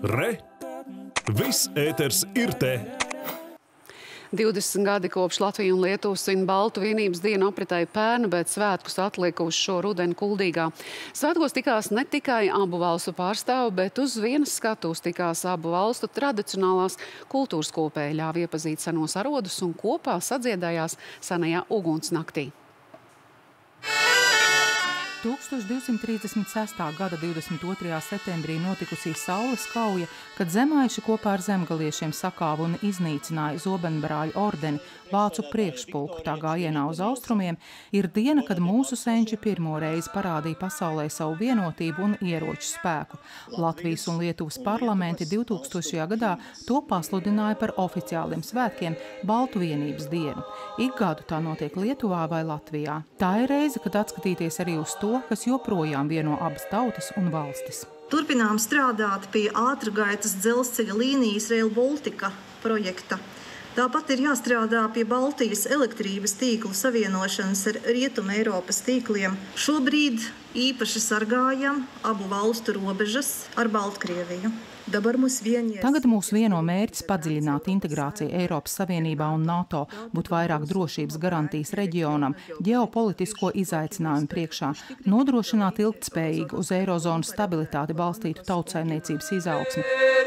Re! Viss ēters ir te! 20 gadi kopš Latvija un Lietuva svin Baltu vienības dienu apritēja pērn, bet svētkus atlika uz šo rudeni Kuldīgā. Svētkos tikās ne tikai abu valstu pārstāvi, bet uz vienas skatuves tikās abu valstu tradicionālās kultūras kopēji, ļāva iepazīt senos arodus un kopā sadziedājās senajā ugunsnaktī. 1236. gada 22. septembrī notikusī saules kauja, kad zemaiši kopā ar zemgaliešiem sakāva un iznīcināja Zobenbrāļu ordeni, vācu priekšpulku tā gājienā uz austrumiem, ir diena, kad mūsu senči pirmo reizi parādīja pasaulē savu vienotību un ieroču spēku. Latvijas un Lietuvas parlamenti 2000. gadā to pasludināja par oficiāliem svētkiem Baltu vienības dienu. Ik gadu tā notiek Lietuvā vai Latvijā. Tā ir reize, kad atskatīties arī uz to, kas joprojām vieno abas tautas un valstis. Turpinām strādāt pie ātrgaitas dzelzceļa līnijas Rail Baltica projekta. Tāpat ir jāstrādā pie Baltijas elektrības tīklu savienošanas ar Rietuma Eiropas tīkliem. Šobrīd īpaši sargājam abu valstu robežas ar Baltkrieviju. Tagad mūs vieno mērķis padziļināt integrāciju Eiropas Savienībā un NATO, būt vairāk drošības garantijas reģionam, ģeopolitisko izaicinājumu priekšā, nodrošināt ilgtspējīgu uz eirozonas stabilitāti balstītu tautsaimniecības izaugsmi.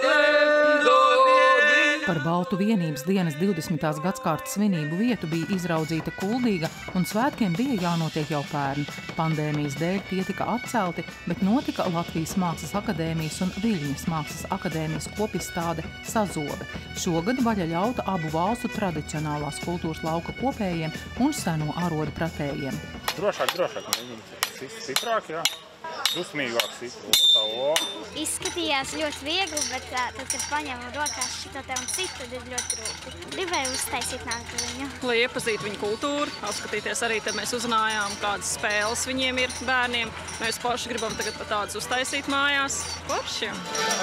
Par Baltu vienības dienas 20. gadskārtas svinību vietu bija izraudzīta Kuldīga, un svētkiem bija jānotiek jau pērn. Pandēmijas dēļ tie tika atcelti, bet notika Latvijas Mākslas akadēmijas un Viļņas Mākslas akadēmijas kopizstāde Sazobe. Šogad vaļa ļauta abu valstu tradicionālās kultūras lauka kopējiem un seno arodu pratējiem. Drošāk. Stiprāk, jā. Dusmīgāks. Izskatījās ļoti viegli, bet tad, kad paņēmu rokās šito te un citu, tad ir ļoti grūti. Gribēju uztaisīt nāku viņu. Lai iepazītu viņu kultūru, apskatīties arī, tad mēs uzzinājām, kādas spēles viņiem ir bērniem. Mēs paši gribam tagad pat tādas uztaisīt mājās. Foršiem!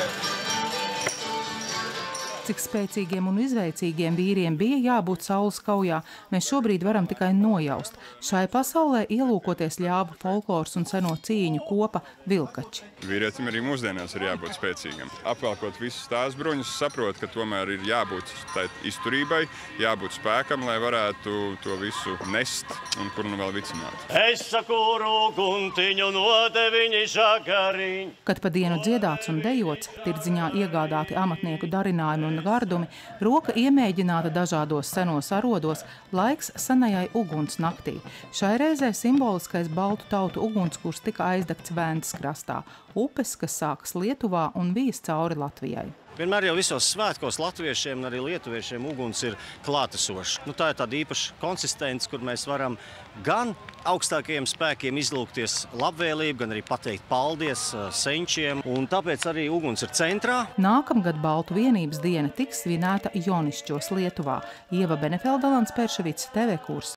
Cik spēcīgiem un izveicīgiem vīriem bija jābūt saules kaujā, mēs šobrīd varam tikai nojaust. Šai pasaulē ielūkoties ļāva folkloras un seno cīņu kopa vilkači. Vīrietim arī mūsdienās ir jābūt spēcīgam. Apvelkot visus tās bruņus, saprot, ka tomēr ir jābūt tai izturībai, jābūt spēkam, lai varētu to visu nest un kur nu vēl vicināt. Es sakuru guntiņu nodeviņi žagariņu. Kad pa dienu dziedāts un dejots, tirdziņā iegādāti amatnieku darinājumi un gardumi, roka iemēģināta dažādos senos arodos, laiks senajai ugunsnaktī. Šai reizē simboliskais baltu tautu ugunskurs tika aizdegts Ventas krastā, upes, kas sākas Lietuvā un vijas cauri Latvijai. Vienmēr jau visos svētkos latviešiem un arī lietuviešiem uguns ir klātesošs. Tā ir tāda īpaša konsistence, kur mēs varam gan augstākajiem spēkiem izlūgties labvēlību, gan arī pateikt paldies senčiem. Un tāpēc arī uguns ir centrā. Nākamgad Baltu vienības diena tiks svinēta Jonišķos Lietuvā. Ieva Benefeldalans, Perševics, TV Kurs.